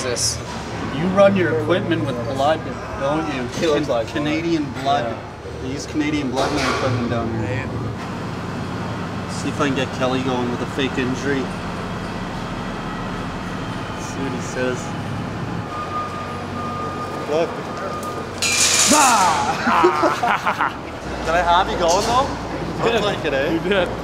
this? You run your equipment with blood, don't you? It looks like Canadian blood. Yeah. They use Canadian blood in their equipment down here. See if I can get Kelly going with a fake injury. See what he says. Look. Did I have you going though? Looked like it, eh? You did.